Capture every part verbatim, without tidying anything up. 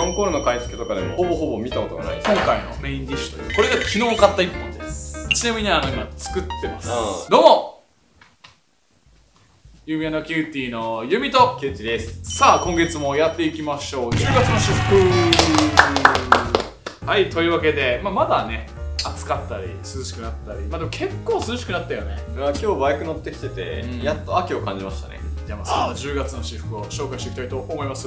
アンコールの買い付けとかでもほぼほぼ見たことがないです。 今回のメインディッシュという、これが昨日買ったいっぽんです。ちなみにあの今作ってます。 うん、 どうも弓矢のキューティーの弓とキューティーです。 さあ今月もやっていきましょう。じゅうがつの私服。はい、というわけで、まあ、まだね暑かったり涼しくなったり、まあでも結構涼しくなったよね。 今日バイク乗ってきてて、うん、やっと秋を感じましたね。 じゃあまあそんなじゅうがつの私服を紹介していきたいと思います。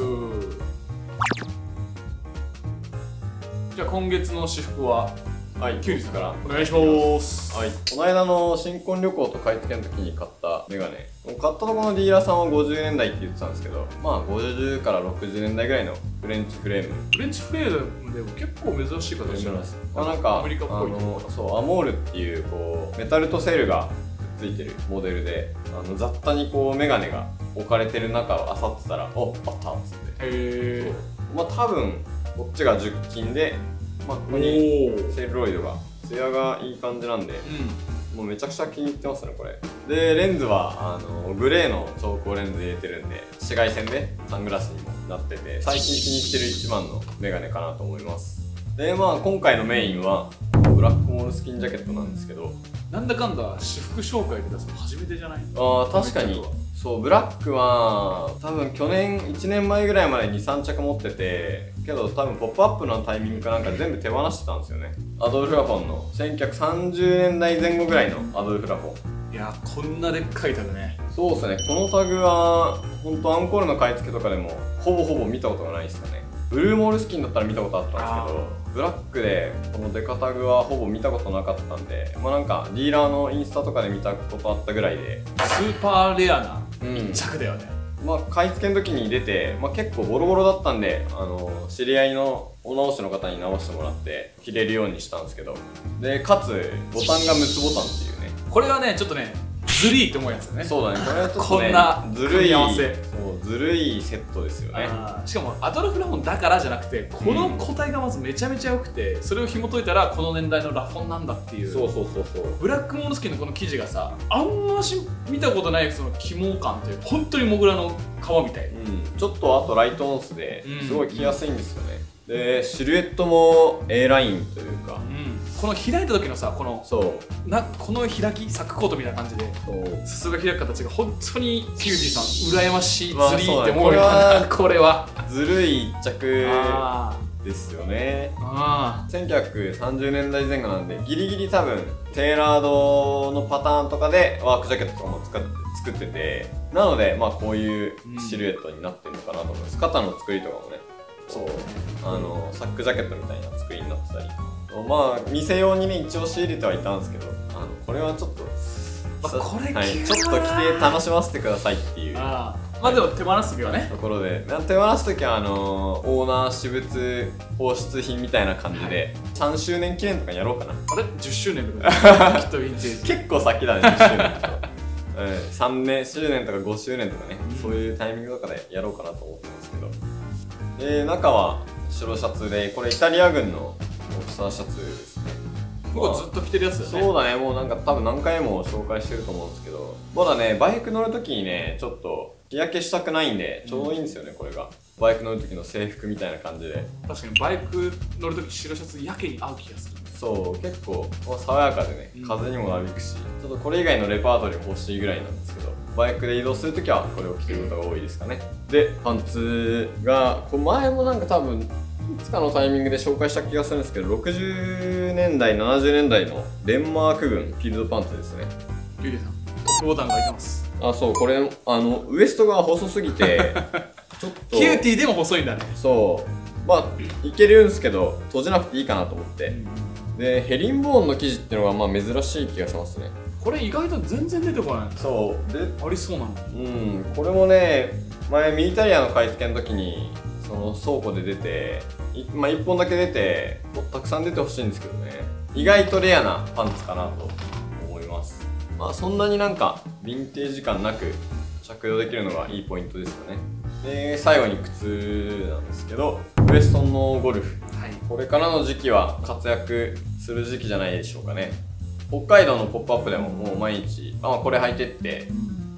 じゃあ今月の私服ははい、キュウリさんからお願いします。 はい、この間の新婚旅行と買い付けの時に買ったメガネ、買ったところのディーラーさんはごじゅうねんだいって言ってたんですけど、まあごじゅうからろくじゅうねんだいぐらいのフレンチフレーム。 フレンチフレームでも結構珍しい形じゃないですか。 まあなんかアメリカっぽい。 あのそうアモールっていうこうメタルとセルがくっついてるモデルで、あの雑多にこうメガネが置かれてる中を漁ってたら、おっあったっつって。へえ。まあ多分こっちが純金で、まあここにセルロイドが。ツヤがいい感じなんで、うん、もうめちゃくちゃ気に入ってますねこれで。レンズはあのグレーの調光レンズ入れてるんで、紫外線でサングラスにもなってて、最近気に入ってる一番のメガネかなと思います。でまあ今回のメインはブラックモールスキンジャケットなんですけど、 なんだかんだ私服紹介で出すの初めてじゃない？ ああ確かにそう、ブラックは多分去年いちねんまえぐらいまでにさんちゃく持ってて、けど多分ポップアップのタイミングかなんかで全部手放してたんですよね。アドルフ・ラフォンのせんきゅうひゃくさんじゅうねんだいぜん後ぐらいのアドルフ・ラフォン。 いやこんなでっかいタグね。そうですね、このタグは本当アンコールの買い付けとかでもほぼほぼ見たことがないですかね。ブルーモールスキンだったら見たことあったんですけど、ブラックでこのデカタグはほぼ見たことなかったんで、まあなんかディーラーのインスタとかで見たことあったぐらいで、 スーパーレアな一着だよね。 うん、まあ買い付けの時に出て、まあ、結構ボロボロだったんで、あの知り合いのお直しの方に直してもらって着れるようにしたんですけど、でかつボタンがむつボタンっていうね、これはねちょっとねずるいって思うやつだね。 そうだね、これはちょっとね、こんなずるい合わせ、そうずるいセットですよね。 しかもアドルフ・ラフォンだからじゃなくて、この個体がまずめちゃめちゃ良くて、うん、それを紐解いたらこの年代のラフォンなんだっていう。そうそうそうそう。ブラックモールスキンのこの生地がさ、あんまし見たことないその起毛感という、本当にモグラの皮みたい、 うん、ちょっとあとライトオンスですごい着やすいんですよね。うん、でシルエットも A ラインというか、うん、 この開いた時のさ、このそうなこの開きサックコートみたいな感じで裾が開く形が本当にキューティーさん羨ましい、ずりーって思うよな。これはずるい一着ですよね。せんきゅうひゃくさんじゅうねんだいぜん後なんで、ギリギリ多分テーラードのパターンとかでワークジャケットとかも使って作ってて、なのでまあこういうシルエットになってるのかなと思います。肩の作りとかもね、そうあのサックジャケットみたいな作りになってたり、まあ店用にね一応仕入れてはいたんですけど、あのこれはちょっとこれ、はい、ちょっと着て楽しませてくださいっていう。あまあでも手放す時はねところで、手放す時はあのー、オーナー私物放出品みたいな感じで、はい、さんしゅうねん記念とかやろうかな。あれじゅっしゅうねんとかきっとヴィンテージ結構先だね、じゅっしゅうねんとかうん、さんねんしゅうねんとかごしゅうねんとかね、うん、そういうタイミングとかでやろうかなと思ってますけど、で中は白シャツで、これイタリア軍のボクサーシャツですね。僕はずっと着てるやつだよね。そうだね、もうなんか多分何回も紹介してると思うんですけど、まだねバイク乗るときにねちょっと日焼けしたくないんでちょうどいいんですよね、うん、これがバイク乗るときの制服みたいな感じで。確かにバイク乗るとき白シャツやけに合う気がする。そう結構、まあ、爽やかでね、風にもなびくし、ちょっとこれ以外のレパートリー欲しいぐらいなんですけど、バイクで移動するときはこれを着てることが多いですかね。でパンツがこれ前もなんか多分いつかのタイミングで紹介した気がするんですけど、ろくじゅうねんだいななじゅうねんだいのデンマーク軍フィールドパンツですね。ゆりさんトップボタンが開いてます。あ、そう、これあのウエストが細すぎてちょっとキューティーでも細いんだね。そうまあいけるんですけど閉じなくていいかなと思って、うん、でヘリンボーンの生地っていうのがまあ珍しい気がしますね。これ意外と全然出てこない。そうでありそうなの。うん、これもね前ミリタリアの買い付けの時にその倉庫で出て、まあ、いっぽんだけ出て、もっとたくさん出てほしいんですけどね、意外とレアなパンツかなと思います。まあそんなになんかヴィンテージ感なく着用できるのがいいポイントですよね。で最後に靴なんですけど、ウエストンのゴルフ、はい、これからの時期は活躍する時期じゃないでしょうかね。北海道のポップアップでももう毎日、あ、これ履いてって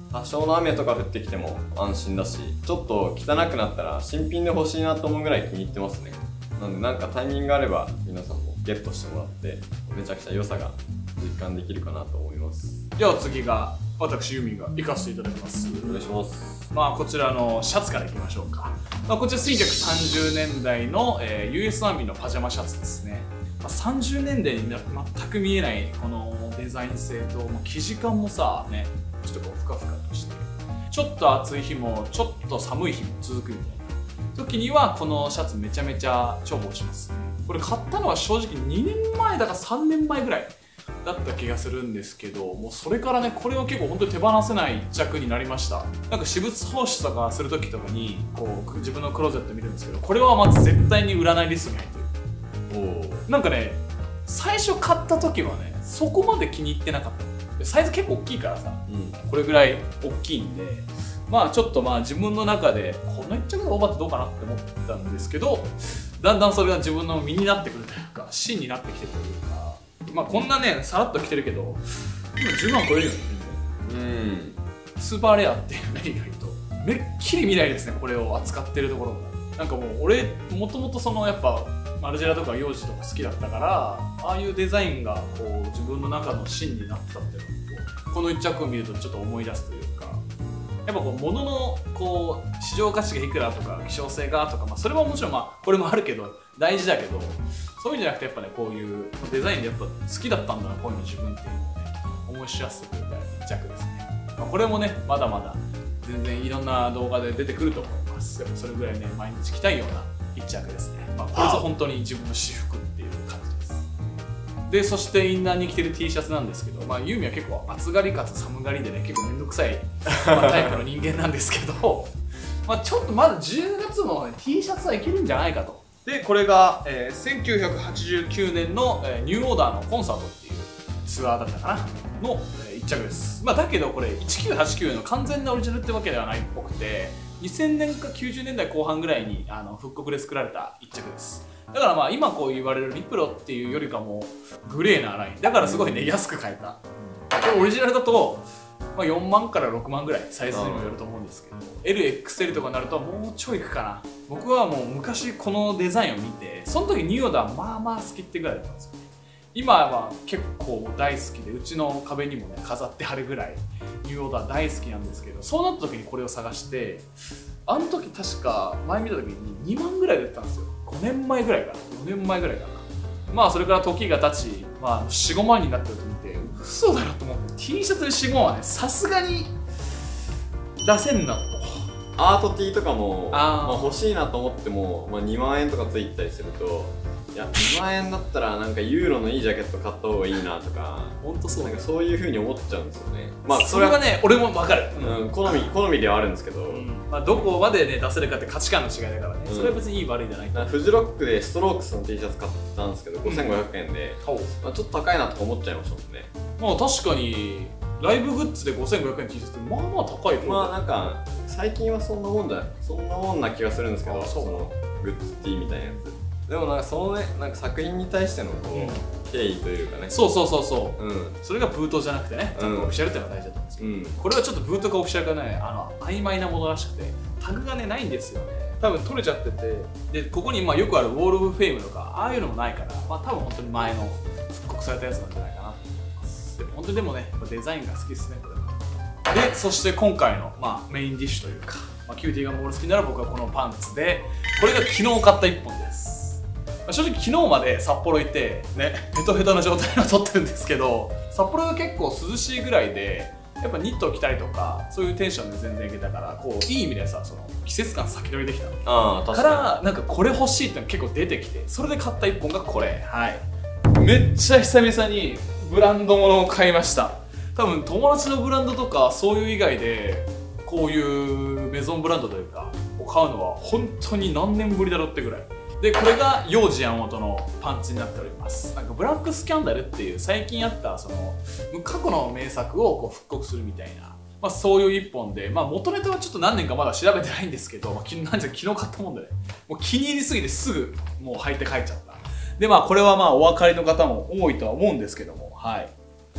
多少の雨とか降ってきても安心だし、ちょっと汚くなったら新品で欲しいなと思うぐらい気に入ってますね。なんでなんかタイミングがあれば皆さんもゲットしてもらってめちゃくちゃ良さが実感できるかなと思います。 では次が私ユミが行かせていただきます。 お願いします。 まあこちらのシャツからいきましょうか。まあ、こちらせんきゅうひゃくさんじゅうねんだいの、えー、ユーエス アーミーのパジャマシャツですね。まあ、さんじゅうねんだいに全く見えないこのデザイン性と、もう生地感もさね、ちょっとこうふかふかとして、ちょっと暑い日もちょっと寒い日も続くみたいな時にはこのシャツめちゃめちゃ重宝しますね。これ買ったのは正直にねんまえだかさんねんまえぐらいだった気がするんですけど、もうそれからねこれは結構本当に手放せない一着になりました。なんか私物放出とかする時とかにこう自分のクローゼット見るんですけど、これはまず絶対に売らないリストに入ってる。おなんかね最初買った時はねそこまで気に入ってなかった。サイズ結構大きいからさ、うん、これぐらい大きいんで、まあちょっとまあ自分の中でこの一着のオーバーってどうかなって思ったんですけど、だんだんそれが自分の身になってくるというか芯になってきてるというか、まあこんなねさらっと着てるけど今じゅうまん超えるよね。うんスーパーレアっていうね、意外とめっきり見ないですね、これを扱ってるところも。なんかもう俺もともとそのやっぱマルジェラとか幼児とか好きだったから、ああいうデザインがこう自分の中の芯になってたっていうのをこの一着を見るとちょっと思い出すというか、やっぱこう物のこう市場価値がいくらとか希少性がとか、まあ、それももちろんまあこれもあるけど大事だけど、そういうんじゃなくてやっぱねこういうデザインでやっぱ好きだったんだなこういうの自分っていうのをね思い知らせてくれた一着ですね。まあ、これもねまだまだ全然いろんな動画で出てくると思います。それぐらいね毎日着たいような一着ですね。まあ、これぞ本当に自分の私服っていう感じです。でそしてインナーに着てる T シャツなんですけど、まあユーミは結構暑がりかつ寒がりでね結構めんどくさい、まあ、タイプの人間なんですけどまあちょっとまだじゅうがつも、ね、T シャツはいけるんじゃないかと。でこれが、えー、せんきゅうひゃくはちじゅうきゅうねんの、えー、ニューオーダーのコンサートっていうツアーだったかなの、えー、一着です。まあだけどこれせんきゅうひゃくはちじゅうきゅうの完全なオリジナルってわけではないっぽくて、にせんねんかきゅうじゅうねんだいこう半ぐらいにあの復刻で作られた一着です。だからまあ今こう言われるリプロっていうよりかもグレーなラインだからすごいね安く買えた。これオリジナルだと、まあ、よんまんからろくまんぐらいサイズにもよると思うんですけど、 エルエックスエル とかになるともうちょいいくかな。僕はもう昔このデザインを見てその時ニューオーダーまあまあ好きってぐらいだったんですよ。今は結構大好きでうちの壁にもね飾ってあるぐらいニューオーダー大好きなんですけど、そうなった時にこれを探して、あの時確か前見た時ににまんぐらいで売ったんですよ。ごねんまえぐらいかな、よねんまえぐらいかな。まあそれから時が経ち、まあ、よん、ごまんになってると見て嘘だよと思って、 T シャツでよん、ごまんはねさすがに出せんなと。 アート T とかもあ、まあ、欲しいなと思っても、まあ、にまんえんとかついたりすると、いやにまんえんだったらなんかユーロのいいジャケット買った方がいいなとか、 本当そうなんかそういうふうに思っちゃうんですよね。まあそれはね俺も分かる、 うん、好み好みではあるんですけど、うん、 まあどこまでね出せるかって価値観の違いだからね、うん、それは別にいい悪いじゃない。 フジロックでストロークスの T シャツ買ったんですけどごせんごひゃくえんで、うん、まあ、ちょっと高いなとか思っちゃいましたもんね。 まあ確かにライブグッズでごせんごひゃくえん T シャツってまあまあ高い方。 まあなんか最近はそんなもんじゃそんなもんな気がするんですけど、そのグッズ T みたいなやつでもなんかそのねなんか作品に対してのこう、うん、敬意というかね、 そうそうそうそう、うん、それがブートじゃなくてねちゃんとオフィシャルっていうのが大事だったんですけど、うん、これはちょっとブートかオフィシャルかねあの曖昧なものらしくてタグがねないんですよね。多分取れちゃってて、でここにまあよくあるウォール・オブ・フェイムとかああいうのもないから、まあ多分本当に前の復刻されたやつなんじゃないかなと思います。でも本当にでもねデザインが好きですねこれは。でそして今回の、まあ、メインディッシュというか、まあ、キューティーがモール好きなら僕はこのパンツで、これが昨日買ったいっぽんです。正直昨日まで札幌行ってねヘトヘトな状態を撮ってるんですけど、札幌が結構涼しいぐらいでやっぱニット着たりとかそういうテンションで全然いけたから、こういい意味でさその季節感先取りできたの。あ確かにからなんかこれ欲しいっての結構出てきて、それで買ったいっぽんがこれ。はい、めっちゃ久々にブランド物を買いました。多分友達のブランドとかそういう以外でこういうメゾンブランドというかを買うのは本当に何年ぶりだろうってぐらいで、これが幼児山本のパンツになっております。なんかブラックスキャンダルっていう最近あったその過去の名作をこう復刻するみたいな、まあ、そういう一本で、まあ、元ネタはちょっと何年かまだ調べてないんですけど、まあ、昨日なんじゃ昨日買ったもんでねもう気に入りすぎてすぐもう履いて帰っちゃった。でまあこれはまあお分かりの方も多いとは思うんですけども、はい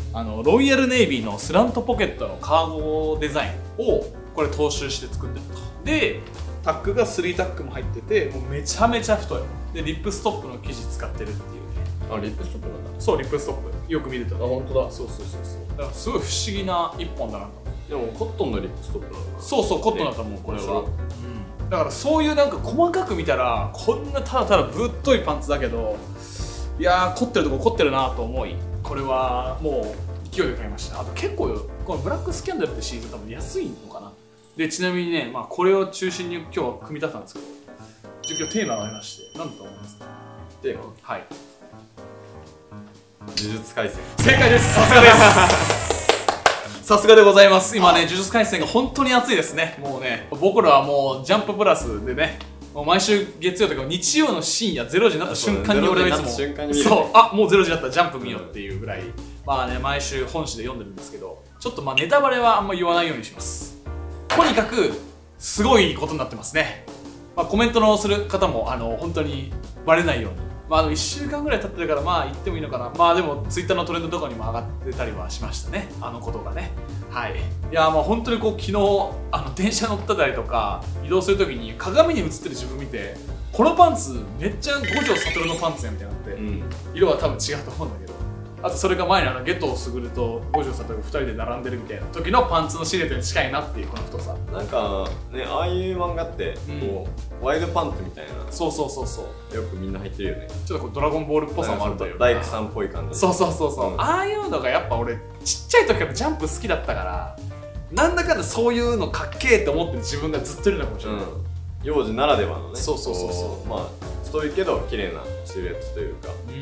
あのロイヤルネイビーのスラントポケットのカーゴデザインをこれ踏襲して作ってると。でタックがスリータックも入ってて、もうめちゃめちゃ太い。でリップストップの生地使ってるっていうね。 あ、リップストップなんだ。 そう、リップストップよく見ると、ね、 あ、本当だ。 そうそうそうそう。だからすごい不思議な一本だなと。 でもコットンのリップストップなのかな。 そうそう、コットンだと思うこれは。うん、だからそういうなんか細かく見たらこんなただただぶっといパンツだけど、いやー凝ってるとこ凝ってるなと思い、これはもう勢いで買いました。あと結構このブラックスキャンダルってシーズン多分安いのかな。でちなみにね、まあ、これを中心に今日は組み立てたんですけど、今日テーマがありまして、何だと思いますか？ テーマ？ はい、 呪術廻戦。 正解です。さすがですさすがでございます。今ね、呪術廻戦が本当に熱いですね。もうね、僕らはもうジャンププラスでね、もう毎週月曜とか日曜の深夜ゼロじになった瞬間に俺はいつもそう、あ、もうゼロじだったらジャンプ見ようっていうぐらい、まあね、毎週本誌で読んでるんですけど、ちょっとまあネタバレはあんま言わないようにします。とにかくすごいことになってますね。まあ、コメントのする方もあの本当にバレないように、まあ、あのいっしゅうかんぐらい経ってるからまあ言ってもいいのかな。まあでもツイッターのトレンドとかにも上がってたりはしましたね、あのことがね。はい、いやまあ本当にこう昨日あの電車乗ってたりとか移動するときに鏡に映ってる自分見て、このパンツめっちゃ五条悟のパンツやみたいになって、うん、色は多分違うと思うんだけど、あとそれが前にあのゲトウスグルと五条悟がふたりで並んでるみたいな時のパンツのシルエットに近いなっていうこの太さ。 なんかね、ああいう漫画ってこう、うん、ワイドパンツみたいな、 そうそうそうそう、 よくみんな入ってるよね。 ちょっとこうドラゴンボールっぽさもあるというか、 大工さんっぽい感じ。 そうそうそうそう、うん、ああいうのがやっぱ俺ちっちゃい時からジャンプ好きだったから、なんだかんだそういうのかっけえって思ってる自分がずっといるのかもしれない。うん、幼児ならではのね、 そうそうそうそう、 まあ太いけど綺麗なシルエットというか、うん、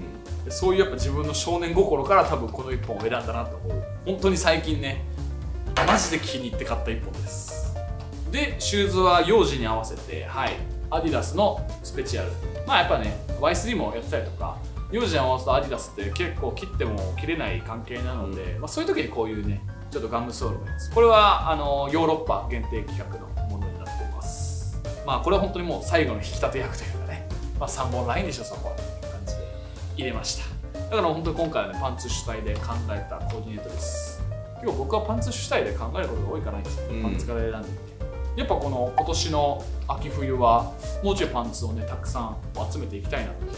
そういうやっぱ自分の少年心から多分この一本を選んだなと思う。本当に最近ね、マジで気に入って買った一本です。でシューズは幼児に合わせて、はい、アディダスのスペチュアル、まあやっぱね ワイスリー もやってたりとか、幼児に合わせたアディダスって結構切っても切れない関係なので、うん、まあ、そういう時にこういうねちょっとガムソールのやつ、これはあのヨーロッパ限定企画のものになっています。まあこれは本当にもう最後の引き立て役というかね、まあ、さんぼんラインでしょそこはっていう感じで入れました。だから本当に今回はねパンツ主体で考えたコーディネートです。今日僕はパンツ主体で考えることが多いかないんですけど、うん、パンツから選んでみて、やっぱこの今年の秋冬はもうちょいパンツをねたくさん集めていきたいなと思います。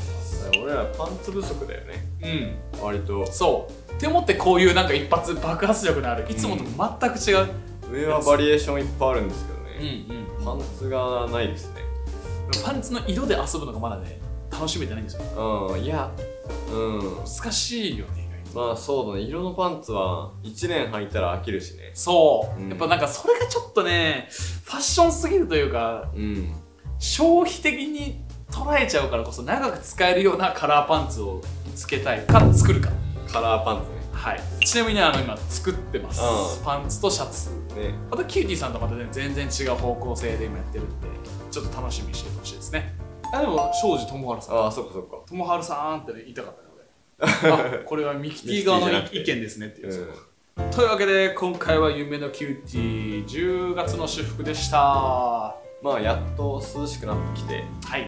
俺らパンツ不足だよね。うん、割とそうって思って、こういうなんか一発爆発力のあるいつもと全く違う、 うん、上はバリエーションいっぱいあるんですけどね、うんうん、パンツがないですね。 パンツの色で遊ぶのがまだね楽しめてないんですよ。 うん、いや、うん、 難しいよね。 まあそうだね、色のパンツはいちねん履いたら飽きるしね。 そう、うん、やっぱなんかそれがちょっとねファッションすぎるというか、うん、消費的に捉えちゃうからこそ長く使えるようなカラーパンツをつけたいか作るか。 カラーパンツね。 はい、ちなみにあの今作ってます、うん、パンツとシャツ、ね、あとキューティーさんとまた、ね、全然違う方向性で今やってるんで、ちょっと楽しみにしてほしいですね。あでも庄司智春さん、 ああそっかそっか、 智春さんって、ね、言いたかったね俺あこれはミキティ側の意見ですねっていう、うん、というわけで今回は夢のキューティーじゅうがつの私服でした。 まあやっと涼しくなってきて、 はい、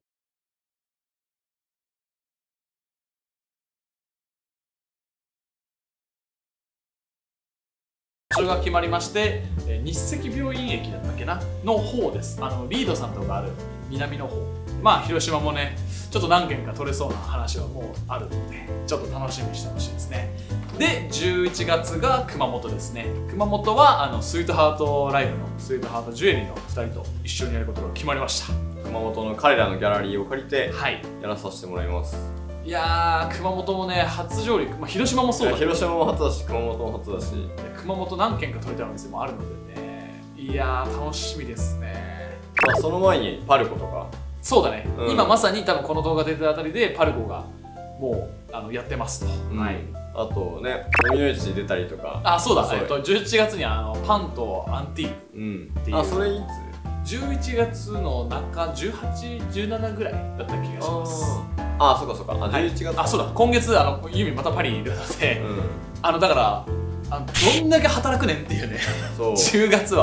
それが決まりまして、日赤病院駅だったっけなの方です。あのリードさんとかある南の方、まあ広島もねちょっと何件か取れそうな話はもうあるので、ちょっと楽しみにしてほしいですね。でじゅういちがつが熊本ですね。熊本はあのスイートハートライブのスイートハートジュエリーのふたりと一緒にやることが決まりました。 熊本の彼らのギャラリーを借りてやらさせてもらいます。はい、 いやー熊本もね初上陸、まあ、広島もそうだけど、 広島も初だし熊本も初だし、 熊本何軒か取れたお店もあるのでね、いやー楽しみですね。 まあその前にパルコとか、 そうだね、うん、今まさに多分この動画出てるあたりでパルコがもうあのやってますと、うん、はい、 あとね飲みの市に出たりとか、 あそうだ、えっとじゅういちがつにあのパンとアンティークっていう、 うん、あそれいつじゅういちがつの中じゅうはち、じゅうななぐらいだった気がします。 ああ、そうかそうか、あ、じゅういちがつ、 はい、あ、そうだ、今月あのユミまたパリにいるので、うん、あのだからあのどんだけ働くねんっていうねそうじゅうがつは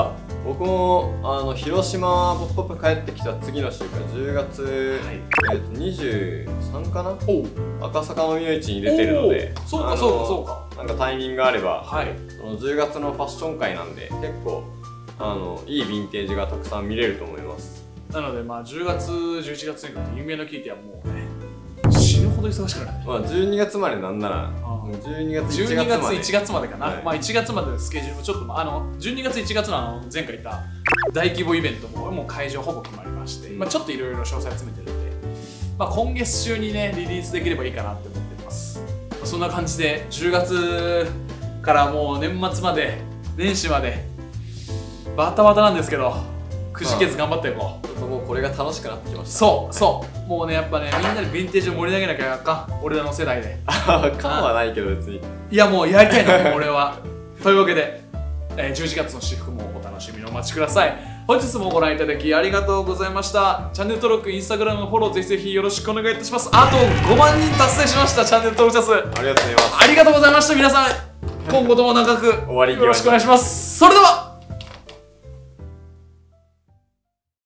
僕もあの広島ポップポップ帰ってきた次の週間じゅうがつ、はい、えー、とにじゅうさんかな、赤坂のみの市に出てるので、 そうかそうかそうか、 なんかタイミングがあれば、 はい、 そのじゅうがつのファッション会なんで結構あのいいヴィンテージがたくさん見れると思います。 なのでまあじゅうがつじゅういちがつにかけて有名な聞いてはもうね死ぬほど忙しくなる。 まあじゅうにがつまでなんならじゅうにがついちがつまで、じゅうにがついちがつまでかな、はい、まあいちがつまでのスケジュールもちょっとあのじゅうにがついちがつのあの前回言った大規模イベントももう会場ほぼ決まりまして、うん、まあちょっといろいろ詳細詰めてるんで、まあ、今月中にねリリースできればいいかなって思ってます。そんな感じでじゅうがつからもう年末まで年始までバタバタなんですけどくじけず頑張っていこう。 もうこれが楽しくなってきました。 そうそうもうねやっぱねみんなでヴィンテージを盛り上げなきゃあかん、俺らの世代で。 あかんはないけど別にいやもうやりたいの俺は。というわけで、えー、じゅういちがつの私服もお楽しみにお待ちください。本日もご覧いただきありがとうございました。チャンネル登録、インスタグラムのフォローぜひぜひよろしくお願いいたします。あとごまんにん達成しました。チャンネル登録者数ありがとうございます。 ありがとうございました。皆さん今後とも長くよろしくお願いします。それでは